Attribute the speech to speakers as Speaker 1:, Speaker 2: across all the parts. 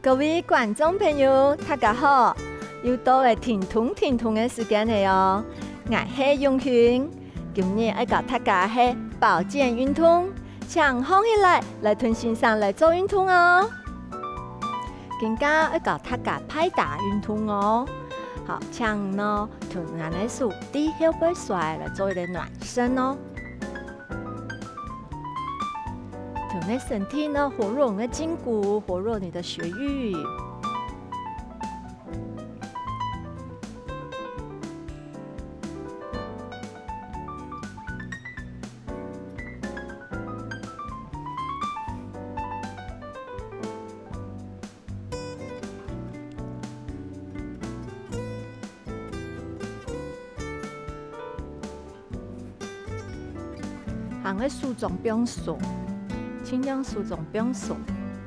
Speaker 1: 各位观众朋友，大家好！又到了停通的时间了哦。我是永勋，今日要教大家是保健运动，请放起来臀身上来做运动哦。今家要教大家拍打运动哦。好，请呢臀眼的手低后背甩来做一个暖身哦。臀的身体呢，活络你的筋骨，活络你的血液。行的手中不用锁，尽量手中不用锁。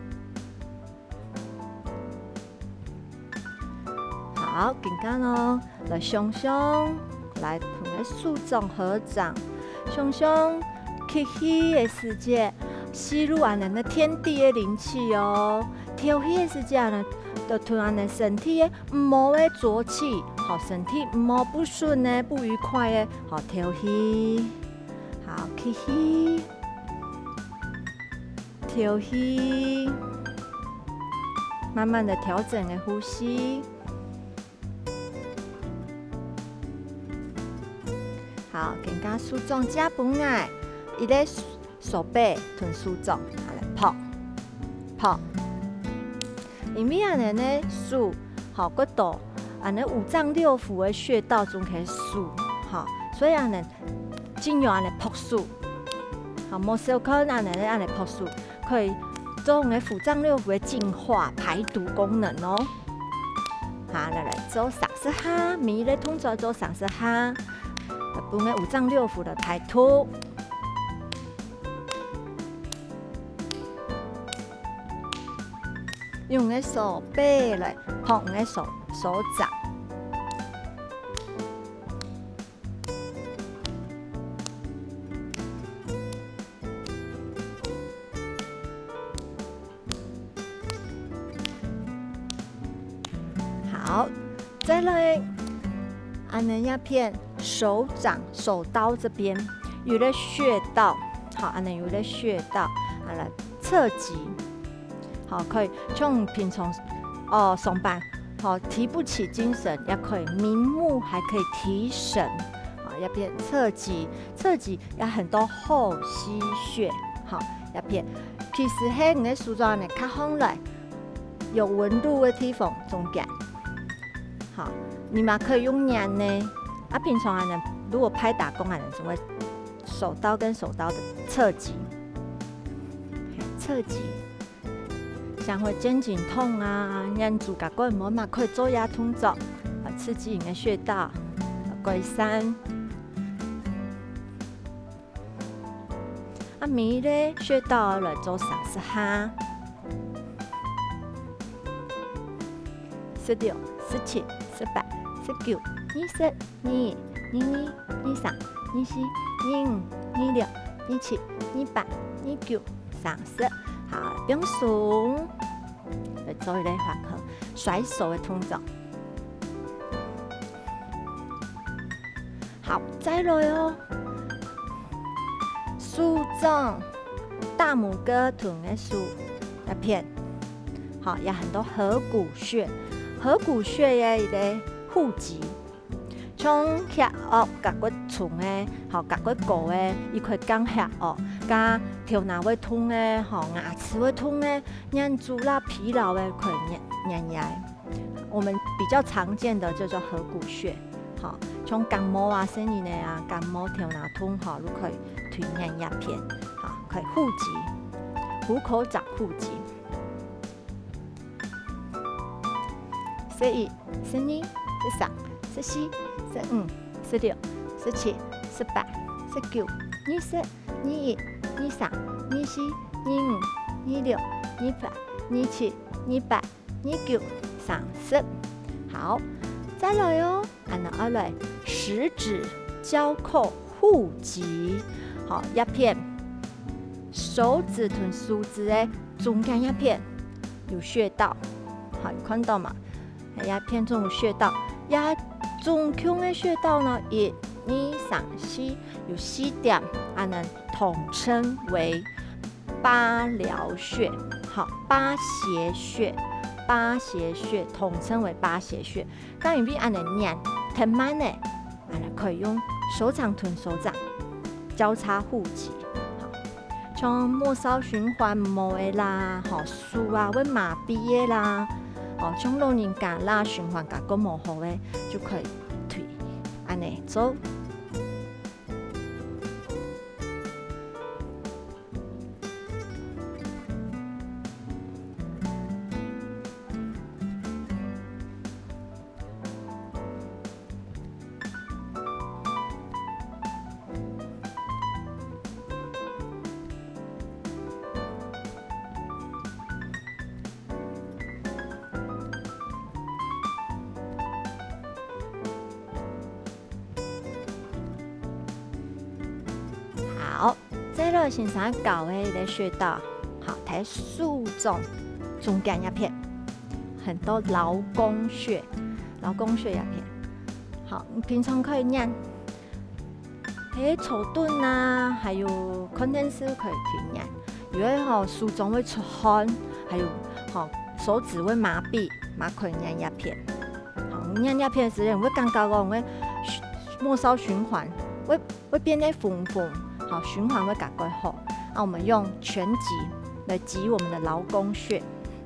Speaker 1: 好，紧跟咯，来胸胸，来同个手中合掌，胸胸吸气的时间，吸入俺们的天地的灵气哦。吐气的时间呢，就突然的身体的唔好的浊气，好身体唔好不顺的、不愉快的，好吐气。好，吸气，吐气，慢慢的调整的呼吸。好，更加手中加本爱，伊个手背臀手中，来泡泡。因为安尼呢，手好骨头，安尼五脏六腑的穴道中可以数，好，所以安尼。精油安尼扑数，好，莫小可安尼扑数，可以做我们五脏六腑的净化、排毒功能哦。好，来做30下，每日动作做30下，我们五脏六腑的排毒。用个手背来碰个手掌。好，再来，安尼一片手掌、手刀这边有了穴道，好，安尼有了穴道，安来侧脊，好，可以像平常上班，好提不起精神，也可以明目，还可以提神，好，一片侧脊，侧脊有很多后溪穴，好，一片，其实喺你的手掌呢，较放来有纹路的地方中间。好，你们可以用粘呢。平常呢，如果拍打功能，就会手刀跟手刀的侧脊，侧脊，像会肩颈痛啊、肩足甲骨膜嘛，可以做压动作，刺激你的穴道，改善。每个穴道来做30下，16、17、18、19、20、21、22、23、24、25、26、27、28、29、30。好，不用数，来做一个缓和甩手的动作。好，再来哦。手掌、大拇哥、臀的手一片，好，有很多合谷穴。合谷穴嘅一个护脊，从下顎甲骨床嘅，好甲骨骨嘅，伊可以降下顎，加头脑会痛嘅，好牙齿会痛嘅，眼珠啦疲劳嘅可以粘压。我们比较常见的就叫合谷穴，好，从感冒啊、生理呢啊、感冒头脑痛，好，都可以推粘压片，好，可以护脊，虎口掌护脊。11、12、13、14、15、16、17、18、19、20、21、23、24、25、26、28、27、28、29、30。好，再来哦，按来食指交扣护脊，好，一片手指同食指的中间一片有穴道。 好，有看到嘛？鸦片中穴道，鸦中腔的穴道呢，1、2、3、4有4点，能统称为八髎穴。好，八邪穴，八邪穴统称为八邪穴。刚因为按的念很慢呢，可以用手掌吞手掌，交叉互击。好，像末梢循环毛的啦，好输啊会麻痹的啦，好像老人家啦循环甲个模糊的就可以推，按呢做。好，这个先生搞的一个穴道，好，它竖中间一片，很多劳宫穴，劳宫穴一片。好，你平常可以念，手盾啊，还有康定式可以去念，因为手中会出汗，还有手指会麻痹，嘛可以念一片。好，念一片时间会感觉会末梢循环会变得丰富。好，循环会赶快好。那我们用拳击来击我们的劳宫穴。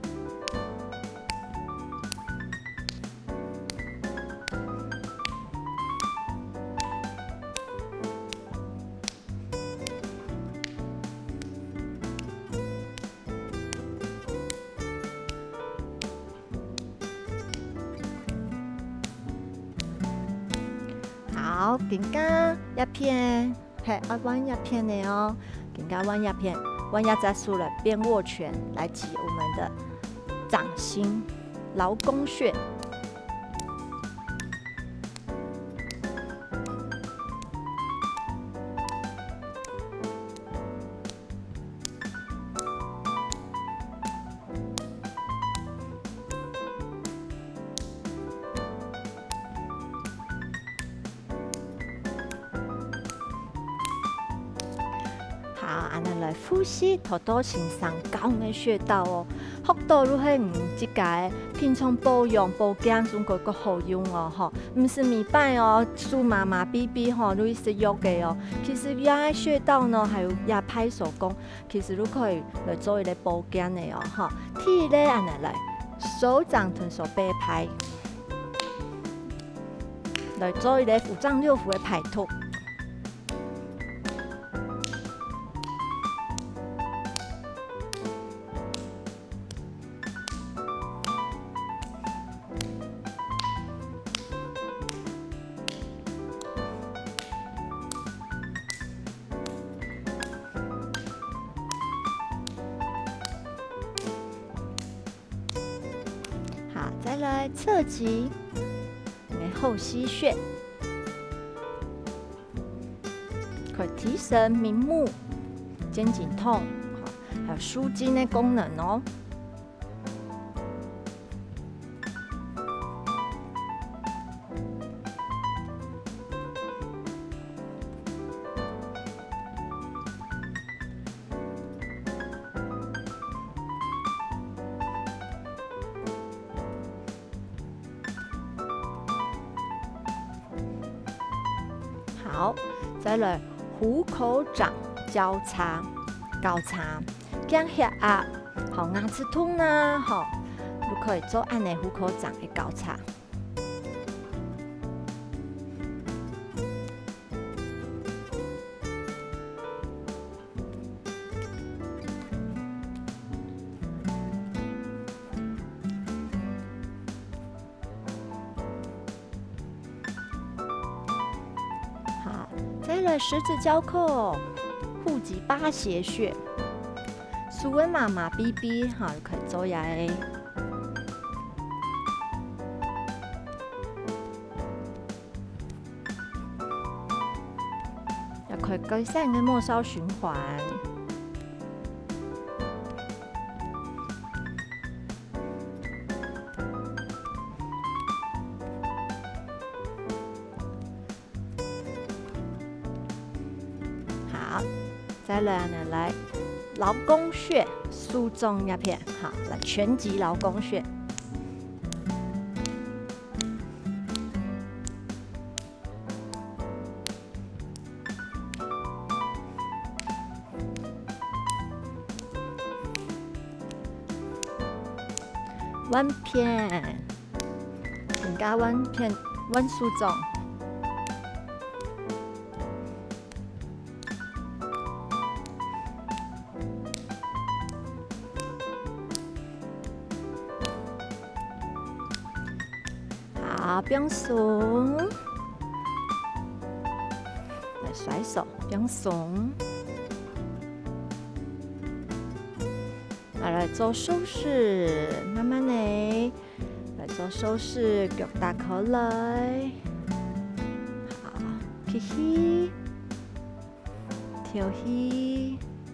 Speaker 1: 好，更加一片。弯一片的哦，更加弯一片，弯一再输了边握拳来击我们的掌心劳宫穴。好，安尼来呼吸，头到身上高的穴道哦。腹部如果唔即个平常保养保健，总个个好用哦，吼，唔是米摆哦，输麻麻痹痹吼，如食肉嘅哦。其实压穴道呢，还有压拍手功，其实都可以来做一个保健的哦，吼。第一咧，安尼来，手掌吞手背拍，来做一个五脏六腑的排毒。再来侧击后溪穴，可以提神明目、肩颈痛，还有舒筋的功能哦。好，再来虎口掌交叉交叉，降血压，好牙齿痛啊，好，都可以做按呢虎口掌的交叉。再来十字交扣，户籍八邪穴，苏温麻麻逼逼，哈，可以做下嘅。又可以改善嘅末梢循环。 再来呢，来劳宫穴疏中一片，好，来拳击劳宫穴。弯片，更加弯片，弯疏中。好，并耸，来甩手，并耸。来做收势，慢慢地来做收势，腳打開來，好，吸氣，調氣，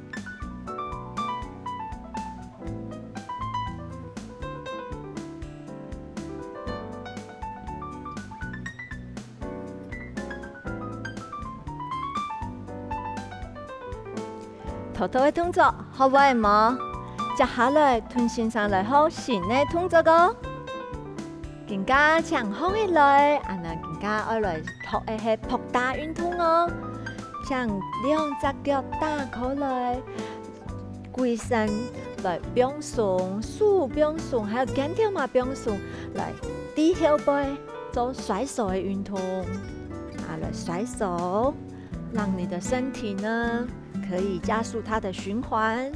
Speaker 1: 頭頭嘅動作學會冇？接下來，屯先生來學新嘅動作個，更加強項起來，更加愛來學嘅係撲打運動哦。將兩隻腳打開來，跪身來並聳，手並聳，還有肩條嘛並聳，來低後背做甩手嘅運動，來甩手，讓你的身體呢可以加速它的循環。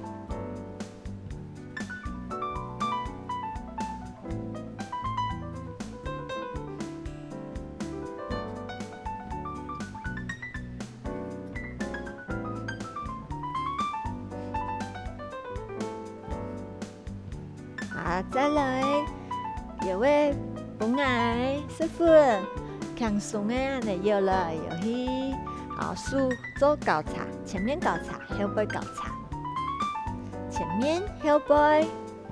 Speaker 1: 再來，有位本愛師傅，輕鬆嘅嚟搖來搖去，好，手做交叉，前面交叉，後背交叉，前面後背，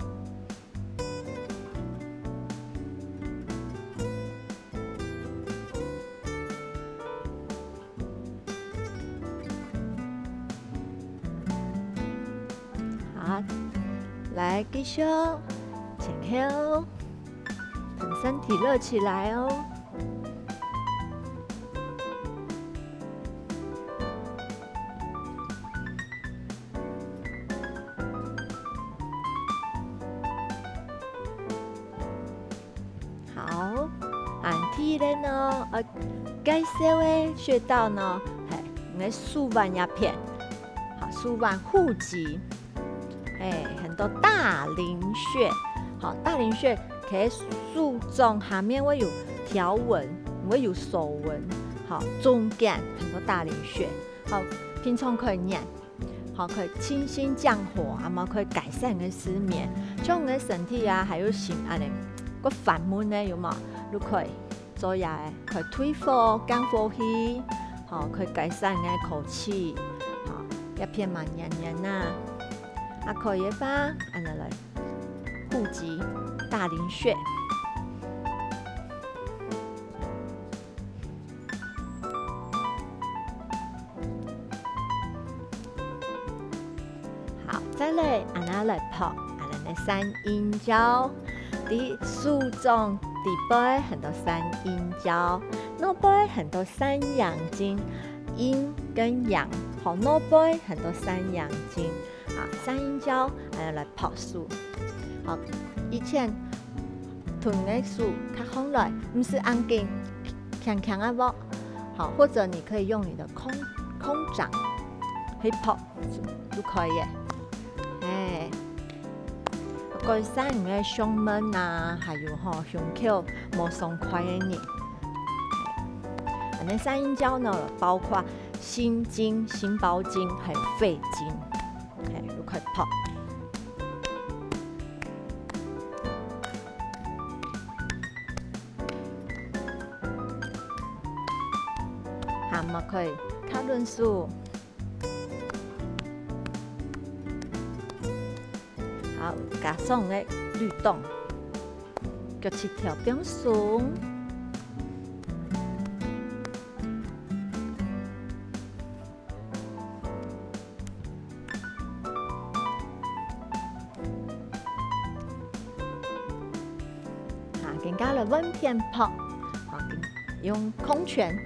Speaker 1: 好，來繼續。前後，等身體熱起來哦。好，第二呢，介紹嘅穴道呢，係我哋手腕一片，好，手腕護脊，很多大陵穴。好，大陵穴可以手中下面會有條紋，會有手紋。好，中間很多大陵穴，好，平常可以練，好，可以清心降火，可以改善你嘅失眠。將你嘅身體啊，還有心安尼個煩悶呢，有冇？都可以做下，可以退火、降火氣，好，可以改善你嘅口氣，好，一片蠻黏黏呐，可以吧？安尼來。護脊大陵穴，好，再來來撲，的三陰交，啲手中地背很多三陰交，腦背很多三陽經，陰跟陽，好，腦背很多三陽經，啊，三陰交來撲手。好，以前臀嘅手卡空來，唔是按緊強強啊握，好，或者你可以用你的空掌去撲都可以嘅，改善你嘅胸悶啊，還有胸口冇鬆快嘅人。那三陰交呢，包括心經、心包經，還有肺經，都可以撲。可以靠輪數，好，加上嘅律動，腳趾條變鬆， 更加来温偏泡，好，用空拳。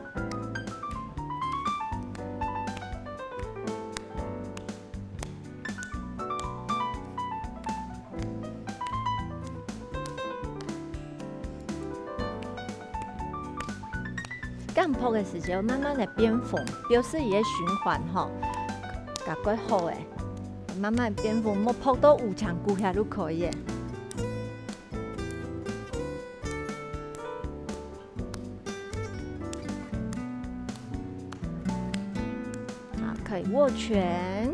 Speaker 1: 干泡的时候，慢慢的变粉，表示伊的循环吼，甲过好诶，慢慢变粉，莫泡到有长久遐都可以。好，可以握拳。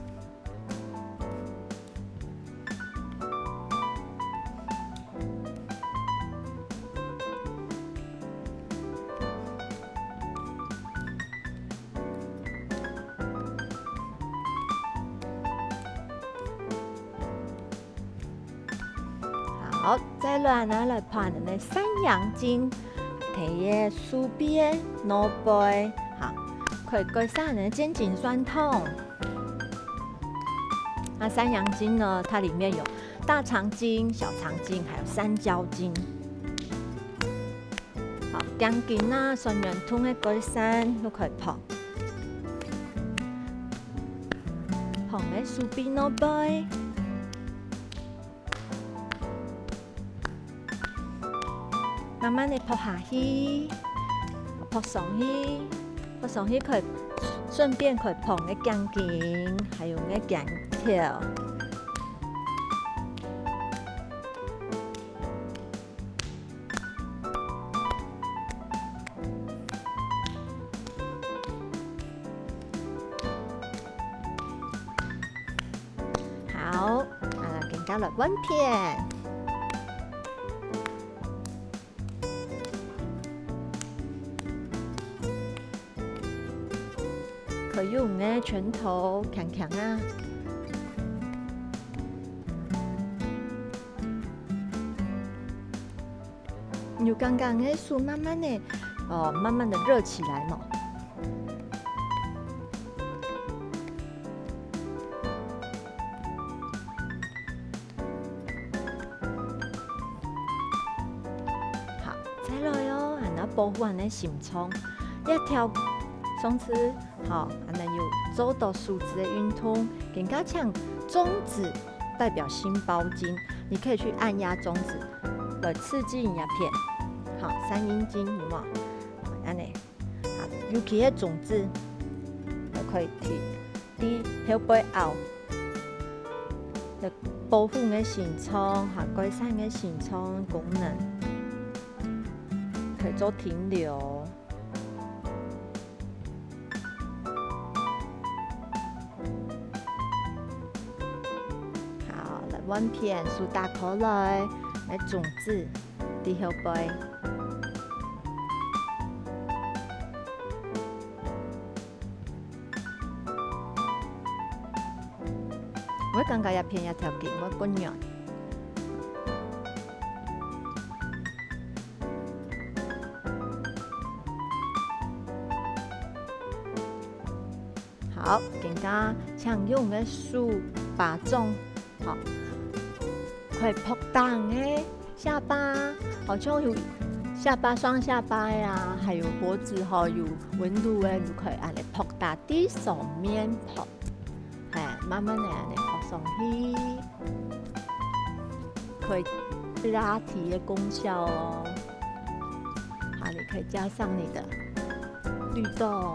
Speaker 1: 好，再来呢来拍的三阳经，提个手臂、脑背，好，可以改善人的肩颈酸痛。那三阳经呢，它里面有大肠经、小肠经，还有三焦经。好，肩颈啊、酸软痛的改善都可以碰。碰个手臂、脑背。慢慢的扑下去，扑上去，扑上去可以顺便可以碰个肩颈，还有个肩条。好，更加来温片。可以用个拳头强强啊，有刚刚个手慢慢的慢慢的热起来嘛。好，再来哟，那保护俺的心脏，一条松弛。好，那有走到数字的运动，更加像中指代表心包经，你可以去按压中指来刺激你的片。好，三阴经有冇？安尼，好，尤其个种子就可以提腰背后，来保护你的心脏，哈，改善你的心脏功能，可以做停留。温片苏打口来，来种子伫腰背。我感觉一片一条筋，我滚软。好，更加常用的手把中，好。可以扑档诶，下巴好像有下巴双下巴呀，还有脖子哈有纹路诶，就可以按嚟扑打啲上面扑，哎，慢慢嚟按嚟扑上去，可以拉提的功效哦。好，你可以加上你的律动。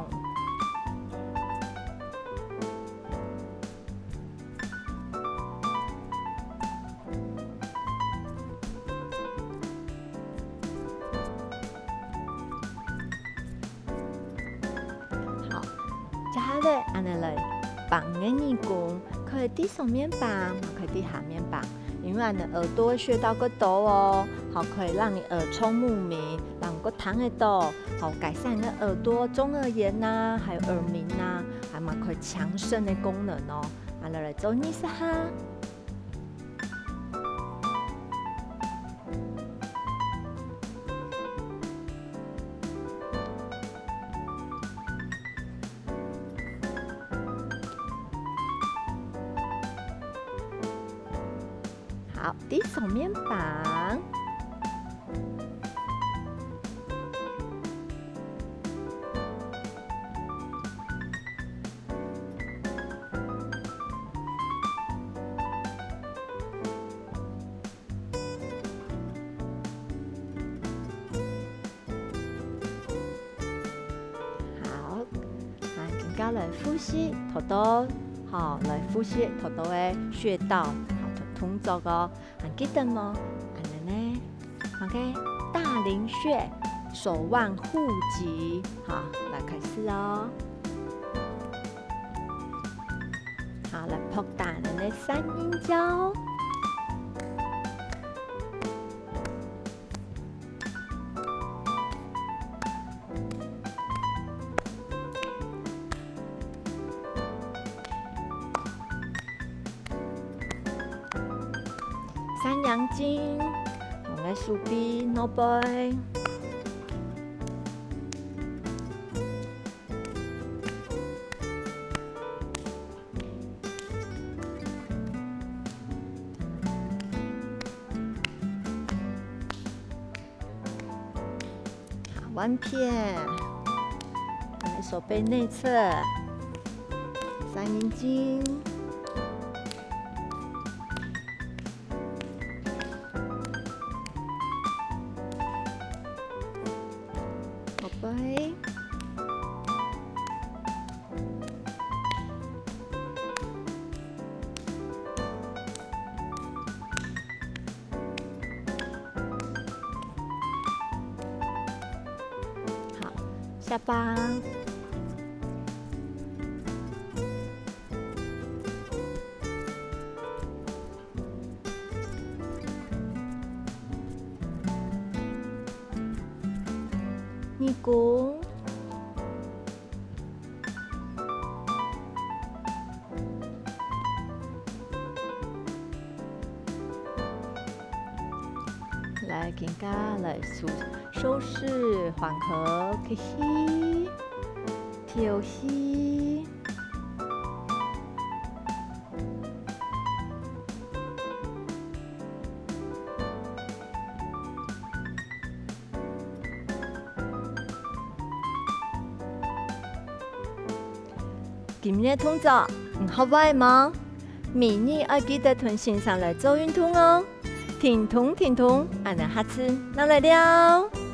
Speaker 1: 接下来，按尼来绑个耳弓，可以伫上面绑，可以伫下面绑，因为俺的耳朵穴道个多哦，好可以让你耳聪目明，让个躺得到，好改善你的耳朵中耳炎呐，还有耳鸣呐，还蛮可以强身的功能哦。按尼来做呢是哈。好，伫上面绑， 家来呼吸头道，好来呼吸头道的穴道，好同做个，记得吗？安尼呢 ，OK， 大陵穴，手腕护脊，好来开始哦。好来扑打人的三阴交。三阳经，我来手臂 ，no boy。好，弯片，来手背内侧，三阴经。对，好，下巴，尼姑，来更加来收拾缓和，吸气，调息。今日动作好玩吗？明日要记得同先生来做运动哦。停通，俺们下次再来聊。